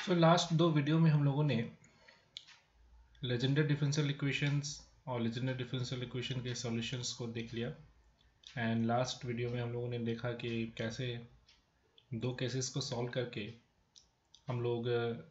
Last दो video में हम लोगों ने लेजेंडर डिफरेंशियल इक्वेशंस और लेजेंडर डिफरेंशियल इक्वेशन के सॉल्यूशंस को देख लिया। एंड लास्ट वीडियो में हम लोगों ने देखा कि कैसे दो केसेस को सॉल्व करके हम लोग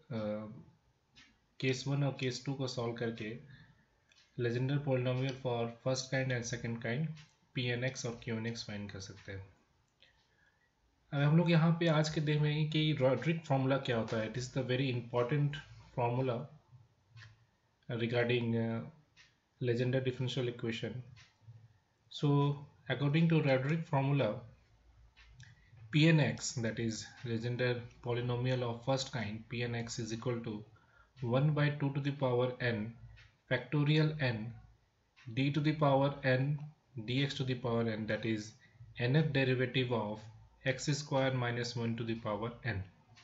केस 1 और केस 2 को सॉल्व करके Legendre polynomial for first kind and second kind Pn(x) और Qn(x) फाइंड कर सकते हैं। अब हम लोग यहाँ पे आज के देखेंगे कि रॉड्रिक फार्मूला क्या होता है। It is the very important formula regarding Legendre differential equation. So according to Roderick formula, Pn(x), that is Legendre polynomial of first kind, Pn(x) is equal to 1 by 2 to the power n factorial n d to the power n dx to the power n, that is nth derivative of x square minus 1 to the power n.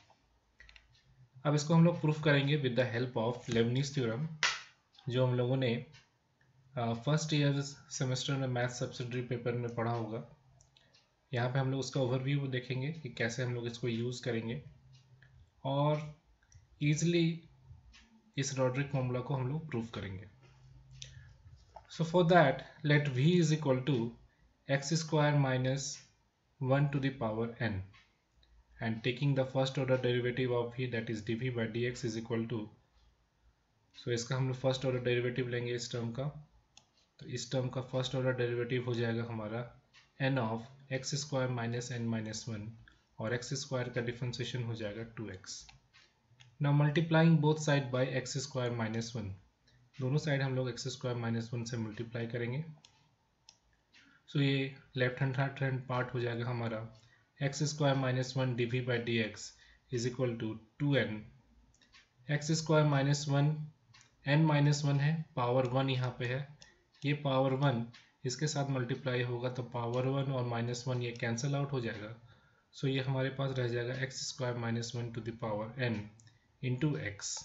अब इसको हम लोग proof करेंगे with the help of Leibniz theorem, जो हम लोगों ने first year semester में मैथ सब्सिडरी पेपर में पढ़ा होगा। यहाँ पे हम लोग उसका ओवरव्यू देखेंगे कि कैसे हम लोग इसको यूज़ करेंगे और ईजिली इस रॉड्रिक फॉर्मूला को हम लोग प्रूफ करेंगे। So for that let v is equal to x square minus 1 to the power n and taking the first order derivative of v, that is dv by dx is equal to, so इसका हम लोग first order derivative लेंगे इस term का। तो इस term का first order derivative हो जाएगा हमारा n of x square minus n minus 1 और एक्स स्क्वायर का डिफरेंशिएशन हो जाएगा 2x। Now multiplying both side by x square minus 1, दोनों साइड हम लोग एक्स स्क्वायर माइनस 1 से मल्टीप्लाई करेंगे। सो ये लेफ्ट हैंड पार्ट हो जाएगा हमारा x square minus 1 d v by d x is equal to 2n x square minus 1 n minus 1 है, पावर 1 यहाँ पे है, ये पावर 1 इसके साथ मल्टीप्लाई होगा तो पावर 1 और माइनस 1 ये कैंसिल आउट हो जाएगा। सो ये हमारे पास रह जाएगा x square minus 1 to the power n into x.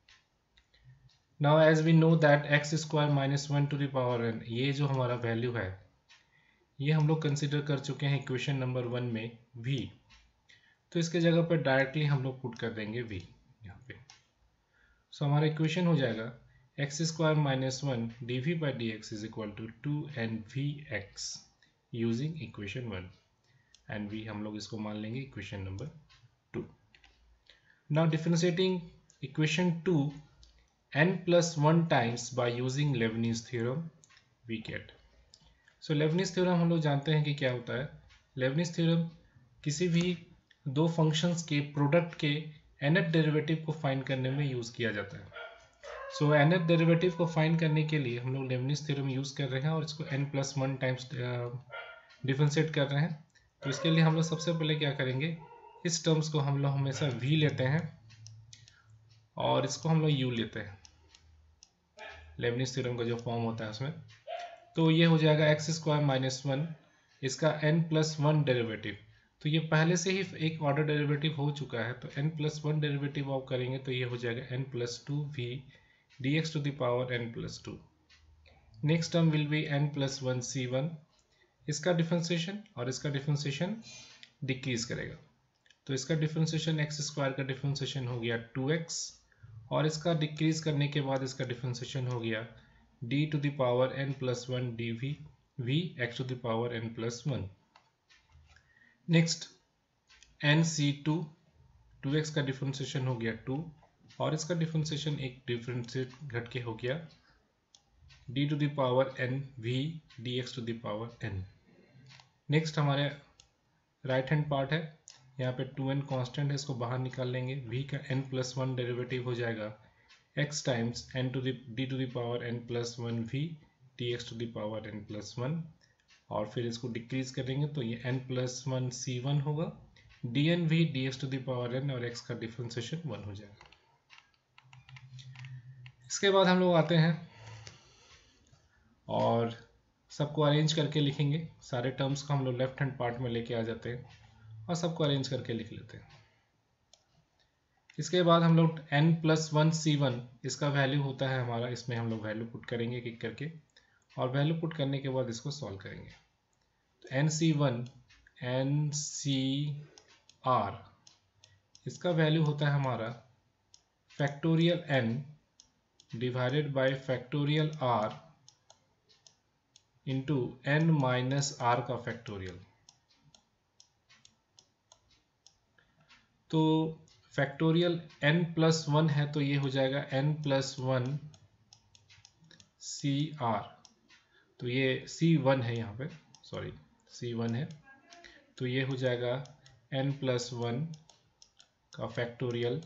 Now as we know that x square minus 1 to the power n, ये जो हमारा वैल्यू है ये हम लोग कंसिडर कर चुके हैं इक्वेशन नंबर 1 में v, तो इसके जगह पर डायरेक्टली हम लोग पुट कर देंगे v यहाँ पे। सो हमारा इक्वेशन हो जाएगा x square minus 1 d v by d x is equal to 2nvx using equation 1 and v हम लोग इसको मान लेंगे equation number 2। Now differentiating equation 2 n plus 1 times by using Leibniz theorem we get. So Leibniz theorem हम लोग जानते हैं कि क्या होता है। लेबनीज थ्योरम किसी भी दो फंक्शंस के प्रोडक्ट के nth डेरिवेटिव को फाइंड करने में यूज़ किया जाता है। सो nth डेरिवेटिव को फाइंड करने के लिए हम लोग लेबनीज थ्योरम यूज़ कर रहे हैं और इसको n plus 1 टाइम्स डिफरेंशिएट कर रहे हैं। तो इसके लिए हम लोग सबसे पहले क्या करेंगे, इस टर्म्स को हम लोग हमेशा v लेते हैं और इसको हम लोग u लेते हैं, लेबनीज थ्योरम का जो फॉर्म होता है उसमें। तो ये हो जाएगा एक्स स्क्वायर माइनस 1, इसका n plus 1 डेरिवेटिव, तो ये पहले से ही एक ऑर्डर डेरिवेटिव हो चुका है, तो n plus 1 डेरिवेटिव आप करेंगे तो ये हो जाएगा n plus 2v dx to the power n plus 2। Next term will be n plus 1 c1, इसका डिफरेंशिएशन और इसका डिफरेंशिएशन डिक्रीज करेगा, तो इसका डिफरेंशिएशन एक्स स्क्वायर का डिफरेंशिएशन हो गया 2x और इसका डिक्रीज करने के बाद इसका डिफरेंशिएशन हो गया d to the power n plus 1 dv v x to the power n plus 1। Next nc2, 2x का डिफरेंशिएशन हो गया 2 और इसका डिफरेंशिएशन एक डिफरेंशिएट घट के हो गया d to the power n v dx to the power n। Next हमारे राइट हैंड पार्ट है, यहाँ पे 2n कांस्टेंट है, इसको बाहर निकाल लेंगे, v का n plus 1 डेरिवेटिव हो जाएगा x times n to the d to the power n plus 1 v dx to the power n plus 1 और फिर इसको डिक्रीज करेंगे तो ये n plus 1 c1 होगा, dnv dx to the power n और x का डिफरेंशिएशन 1 हो जाएगा। इसके बाद हम लोग आते हैं और सबको अरेंज करके लिखेंगे, सारे टर्म्स को हम लोग लेफ्ट हैंड पार्ट में लेके आ जाते हैं और सबको अरेंज करके लिख लेते हैं। इसके बाद हम लोग n plus 1 c1, इसका वैल्यू होता है हमारा, इसमें हम लोग वैल्यू पुट करेंगे एक एक करके और वैल्यू पुट करने के बाद इसको सॉल्व करेंगे। तो nc1 ncr, इसका वैल्यू होता है हमारा factorial n divided by factorial r into n minus r का फैक्टोरियल। तो फैक्टोरियल n प्लस वन है तो ये हो जाएगा n plus one c r. तो ये c1 है यहाँ पे, सॉरी c1 है, तो ये हो जाएगा n प्लस वन का factorial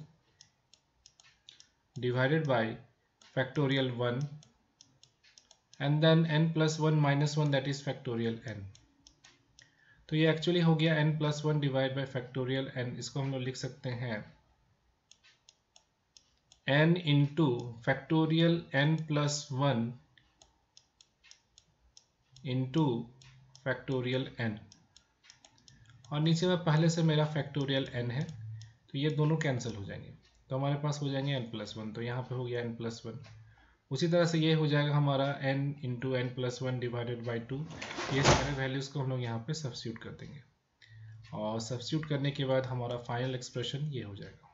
divided by factorial 1 and then n plus one minus one that is factorial n। तो ये एक्चुअली हो गया n plus one divide by factorial n। इसको हम लोग लिख सकते हैं n into factorial n plus one into factorial n, और नीचे में पहले से मेरा फैक्टोरियल n है तो ये दोनों कैंसिल हो जाएंगे, तो हमारे पास हो जाएंगे n प्लस वन। तो यहाँ पे हो गया n प्लस वन। उसी तरह से ये हो जाएगा हमारा n into n plus one divided by two. ये सारे वैल्यूज़ को हम लोग यहाँ पे सब्स्टिट्यूट कर देंगे, और सब्स्टिट्यूट करने के बाद हमारा फाइनल एक्सप्रेशन ये हो जाएगा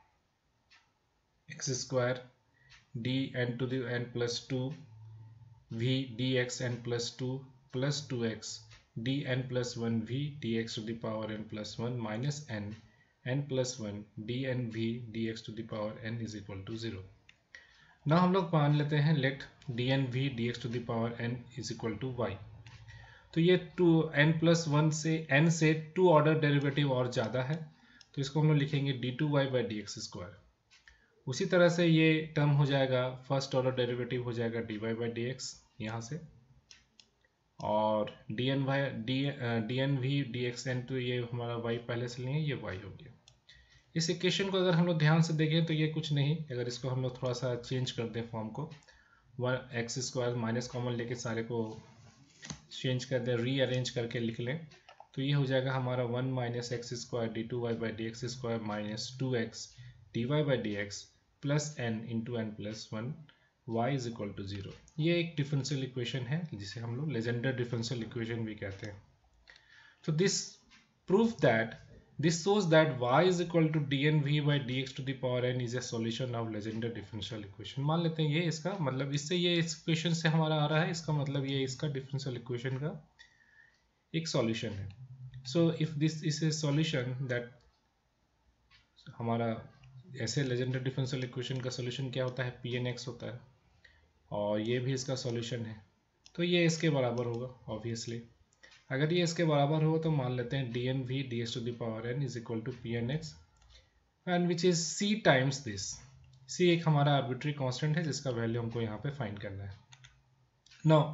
x square d n to the n plus two v D x n plus two plus two x d n plus one v D x to the power n plus one minus n n plus one d N V D x to the power n is equal to 0। ना हम लोग मान लेते हैं let d N V D x to the power n is equal to y। तो ये two n plus one से n से टू ऑर्डर डेरिवेटिव और ज़्यादा है, तो इसको हम लोग लिखेंगे d two y by d x square. उसी तरह से ये टर्म हो जाएगा, फर्स्ट ऑर्डर डेरिवेटिव हो जाएगा d y by d x यहाँ से, और d N V D x n, तो ये हमारा y पहले से लिए, ये y हो गया। इस इक्वेशन को अगर हम लोग ध्यान से देखें तो ये कुछ नहीं, अगर इसको हम लोग थोड़ा सा चेंज कर दें फॉर्म को, one x square minus common लेके सारे को चेंज कर दें, रीअरेंज करके लिख लें, तो ये हो जाएगा हमारा one minus x square d two y by d x square minus two x d y by d x plus n into n plus one y is equal to 0। ये एक डिफरेंशियल इक्वेशन है जिसे हम लोग Legender differential equation भी कहते हैं। तो this proof that this shows that y is equal to dnv by dx to the power n is a solution of Legendre differential equation। मान लेते हैं ये इसका मतलब, इससे ये इस इक्वेशन से हमारा आ रहा है, इसका मतलब ये इसका डिफरेंशियल इक्वेशन का एक सॉल्यूशन है। So if this is a solution that, हमारा ऐसे लेजेंडर डिफरेंशियल इक्वेशन का सॉल्यूशन क्या होता है, पी एन एक्स होता है, और ये भी इसका सॉल्यूशन है, तो ये इसके बराबर होगा ऑब्वियसली। अगर ये इसके बराबर हो तो मान लेते हैं D N V D x to the power N is equal to P N X and which is C times this. C एक हमारा आर्बिट्री कांस्टेंट है जिसका वैल्यू हमको यहाँ पे फाइंड करना है। नाउ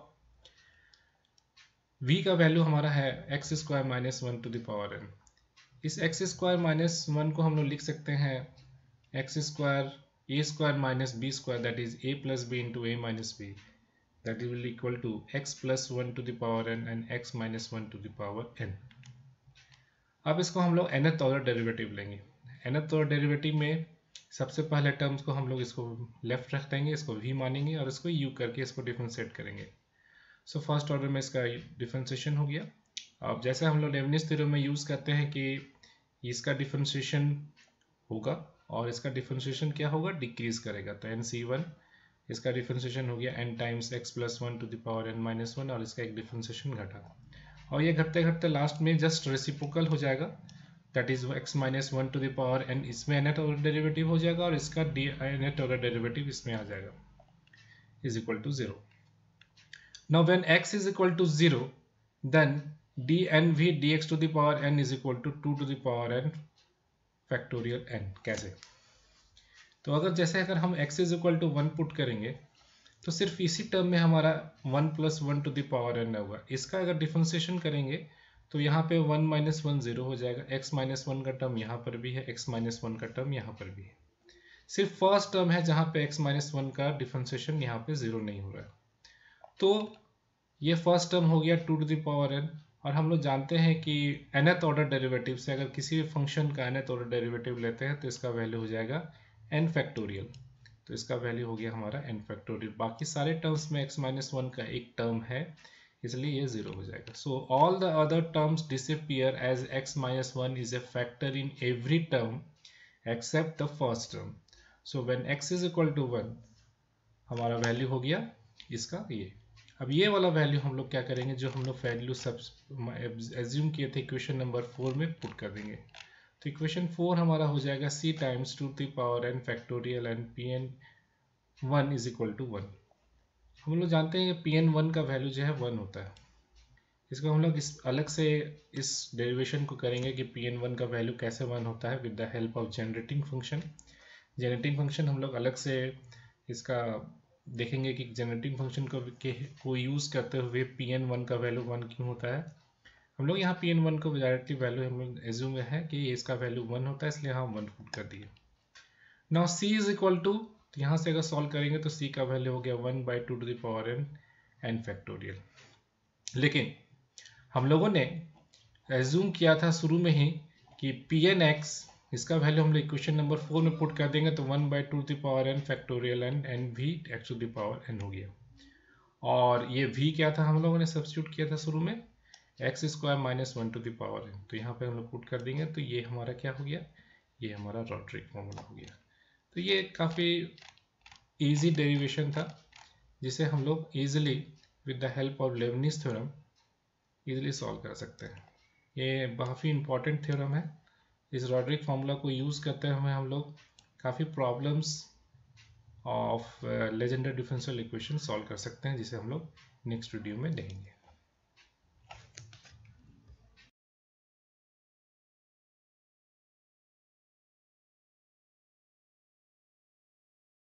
v का वैल्यू हमारा है x square minus one to the power n. इस एक्स स्क्वायर माइनस वन को हम लोग लिख सकते हैं x square a square minus b square, that is a plus b into a minus b, that will equal to x plus 1 to the power n and x minus 1 to the power n। अब इसको हम लोग nth order derivative लेंगे। nth order derivative में सबसे पहले terms को हम लोग इसको लेफ्ट रख देंगे, इसको v मानेंगे और इसको u करके इसको डिफरेंशिएट करेंगे। सो फर्स्ट ऑर्डर में इसका डिफरेंशिएशन हो गया। अब जैसे हम लोग लेबनिज थ्योरम में यूज़ करते हैं कि इसका डिफरेंशिएशन होगा और इसका डिफरेंशिएशन क्या होगा, डिक्रीज करेगा, तो nc1 इसका डिफरेंशिएशन हो गया n times x plus one to the power n minus one, और इसका एक डिफरेंशिएशन घटा, और ये घटते घटते लास्ट में जस्ट रेसिप्रोकल हो जाएगा, that is x minus one to the power n, इसमें nth ऑर्डर डेरिवेटिव हो जाएगा और इसका nth ऑर्डर डेरिवेटिव इसमें आ जाएगा, is equal to 0। Now when x is equal to 0 then dnv dx to the power n is equal to 2 to the power n factorial n। कैसे, तो अगर हम x is equal to 1 put करेंगे तो सिर्फ इसी टर्म में हमारा 1 plus one to the power n होगा। इसका अगर डिफरेंशिएशन करेंगे तो यहाँ पे 1 माइनस वन 0 हो जाएगा, x माइनस वन का टर्म यहाँ पर भी है, x माइनस वन का टर्म यहाँ पर भी है। सिर्फ फर्स्ट टर्म है जहाँ पे x माइनस वन का डिफरेंशिएशन यहाँ पे 0 नहीं हो रहा है, तो ये फर्स्ट टर्म हो गया 2 टू द पावर n। और हम लोग जानते हैं कि nth ऑर्डर डेरिवेटिव से अगर किसी भी फंक्शन का nth ऑर्डर डेरिवेटिव लेते हैं तो इसका वैल्यू हो जाएगा n फैक्टोरियल, तो इसका वैल्यू हो गया हमारा n फैक्टोरियल। बाकी सारे टर्म्स में x माइनस वन का एक टर्म है इसलिए ये 0 हो जाएगा। So all the other terms disappear as x minus one is a factor in every term except the first term. So when x is equal to 1 हमारा value हो गया इसका ये। अब ये वाला वैल्यू हम लोग क्या करेंगे, जो हम लोग वैल्यू सब एज्यूम किए थे इक्वेशन नंबर 4 में पुट कर देंगे। तो इक्वेशन 4 हमारा हो जाएगा c times 2 to the power n factorial and pn1 is equal to 1। हम लोग जानते हैं कि pn1 का वैल्यू जो है 1 होता है। इसको हम लोग इस अलग से इस डेरिवेशन को करेंगे कि pn1 का वैल्यू कैसे 1 होता है with the help of generating function. Generating function हम लोग अलग से इसका देखेंगे कि जनरेटिंग फंक्शन को यूज़ करते हुए pn1 का वैल्यू 1 क्यों होता है। हम लोग यहाँ pn1 को डायरेक्टली वैल्यू हम लोग एज्यूम है कि इसका वैल्यू 1 होता है, इसलिए हम 1 पुट कर दिए। Now c is equal to, तो यहाँ से अगर सॉल्व करेंगे तो c का वैल्यू हो गया 1/2 to the power n factorial. लेकिन हम लोगों ने एज्यूम किया था शुरू में ही कि pnx इसका वैल्यू हम लोग इक्वेशन नंबर 4 में पुट कर देंगे तो 1/2 to the power n factorial and v x to the power n हो गया। और ये v क्या था, हम लोगों ने सब्स्टिट्यूट किया था शुरू में x square minus 1 to the power n। तो यहाँ पे हम लोग पुट कर देंगे तो ये हमारा क्या हो गया, ये हमारा रॉड्रिक फॉर्मूला हो गया। तो ये काफ़ी इजी डेरिवेशन था जिसे हम लोग easily with the help of Leibniz theorem easily solve कर सकते हैं। ये काफ़ी इंपॉर्टेंट थ्योरम है। इस रॉड्रिक फार्मूला को यूज़ करते हुए हम लोग काफ़ी problems of Legendre differential equation solve कर सकते हैं, जिसे हम लोग नेक्स्ट वीडियो में देखेंगे।